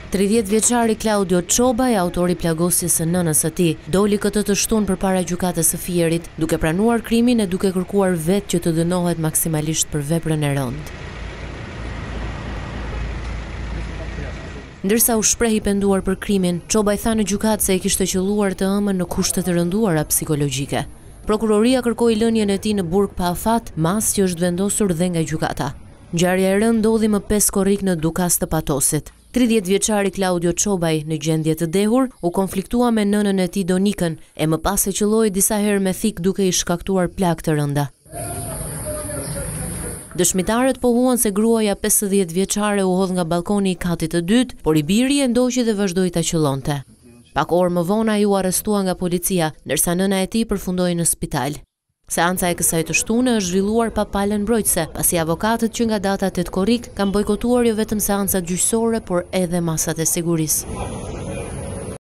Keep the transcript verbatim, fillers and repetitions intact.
tridhjetë vjeçari Klaudio Çobaj, autori plagosjes së nënës së tij, doli këtë të shtunë përpara gjykatës së Fierit, duke pranuar krimin e duke kërkuar vetë që të dënohet maksimalisht për veprën e rëndë. Ndërsa u shpreh i penduar për krimin, Çobaj tha në gjykatë se e kishte qelluar të ëmën në kushte të rënduara psikologjike. Prokuroria kërkoi lënien e tij në burg pa afat, mas që është vendosur dhe nga gjykata. Ngjarja e rëndë ndodhi më pesë korrik në Dukas të Patosit. tridhjetë vjeçari Klaudio Çobaj, në gjendje të dehur, u konfliktua me nënën e tij Donikën e më pas e qelloi disa herë me thikë duke i shkaktuar plagë të rënda. Dëshmitarët pohuan se gruaja pesëdhjetë vjeçare u hodh nga balkoni i katit të dytë, por i biri e ndoqi dhe vazhdoi ta qellonte. Pak orë më vonë ai u arrestua nga policia, ndërsa nëna e tij përfundoi në spital. Seanca e kësaj të shtunë është zhvilluar pa palën mbrojtëse, pasi avokatët që nga data tetë korrik kanë bojkotuar jo vetëm seancat gjyqësore, por edhe masat e sigurisë.